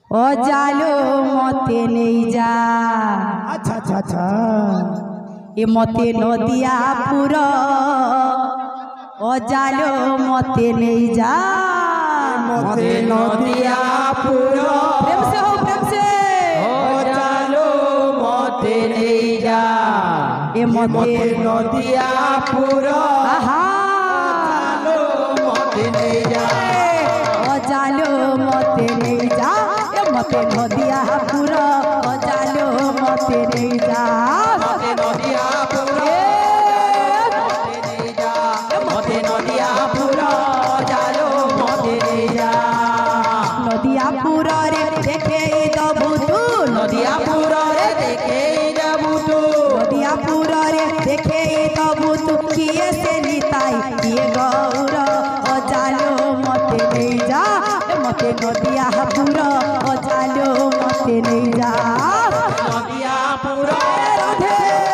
ओ जालो मते नहीं जा। अच्छा अच्छा अच्छा ये मते नदिया पूरा ओ जालो मते नहीं जा। मते नदिया पूरा प्रेम से हो प्रेम से ओ जालो मते नहीं जा। ये मते नदिया पूरा मते नहीं जा। ओ जालो मते नहीं जा। मते नदिया पूरा ओ जालो मते नहीं जा। मते नदिया पूरा मते नहीं जा। मते नदिया पूरा जालो मते नहीं जा। नदिया पूरा रे देखे दबू तू। नदिया पूरा रे देखे दबू तू। नदिया पूरा रे देखे दबू तू। किए से निताई किए गौर ओ जालो मते नहीं जा। मते नदिया पूरा ओ जालो मते नहीं जा। नदिया पूरा राधे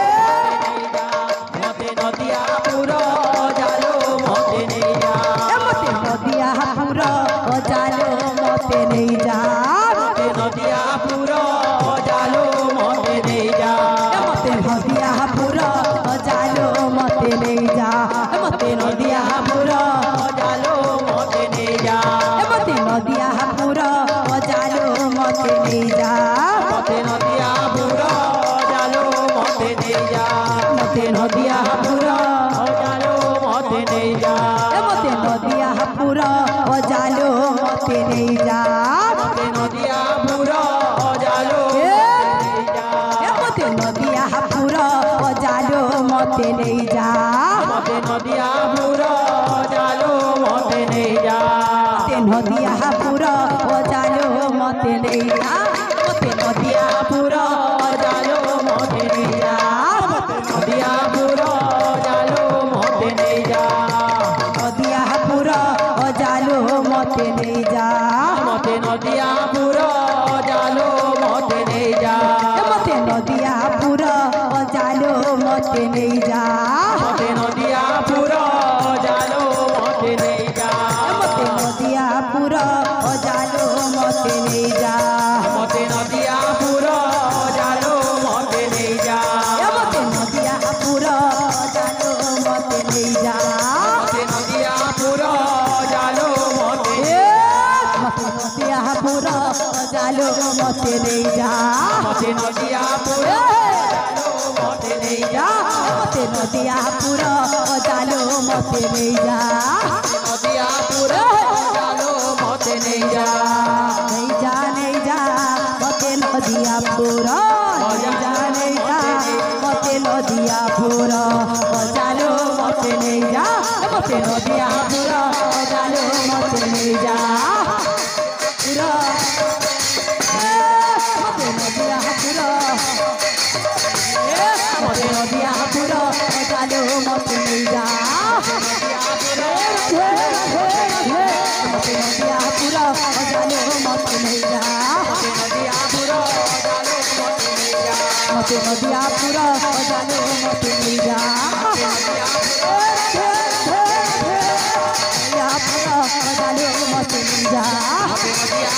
मते नदिया पूरा जालो मते नहीं जा। मते नदिया पूरा ओ जालो मते नहीं जा। मते नदिया पूरा जालो मते नहीं जा। मते नदिया पूरा ओ जालो मते नहीं जा। मते नदिया पूरा जालो मते नहीं जा। मते नदिया पूरा ओ जालो मते नहीं जा। मते नदिया पूरा जालो मते नहीं जा। मते नदिया पूरा जालो मते नहीं जा। मते नदिया पूरा ओ जालो मते नहीं जा। मते नदिया पूरा जालो नहीं जा। मते नदिया पूरा ओ जालो मते नहीं जा। मते नदिया पूरा जालो मते नहीं जा। मते नदिया पूरा ओ जालो मते नहीं जा। मते नदिया पूरा पूरा जालो मते नहीं जा। मते नदिया पूरा जालो मते नहीं जा। नदिया पूरा ओ जालो मते नहीं जा। मते नदिया पूरा जालो मते नहीं जा। मते नदिया पूरा ओ जालो मते नहीं जा। मते नदिया पूरा जालो मते नहीं जा। मते नदिया पूरा ओ जालो मते नहीं जा। मते नदिया पूरा जालो मते नहीं जा। मते नदिया पूरा ओ जालो मते नहीं जा। मते नदिया पूरा जालो मते मते नदिया पूरा ओ जालो मते नहीं जा। मते नदिया पूरा जालो मते नहीं जा। मते नदिया पूरा ओ जालो मते नहीं जा। नदिया पूरा जालो मते नहीं जा। नहीं जा नहीं जा मते नदिया पूरा नहीं जा नहीं जा मते नदिया पूरा ओ जालो मते नहीं जा। मते नदिया पूरा ओ जालो मते नहीं जा। पूरा मते नदिया पूरा मते नदिया पूरा ओ जालो मते नहीं जा। मते नदिया पूरा ओ जालो मते नहीं जा। नदिया पूरा जालो मते नहीं जा। मते नदिया पूरा ओ जालो मते नहीं जा। नदिया पूरा ओ जालो मते नहीं जा।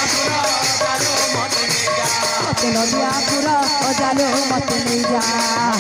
नदिया पूरा जालो मते नहीं जा। मते नदिया पूरा ओ जालो मते नहीं जा।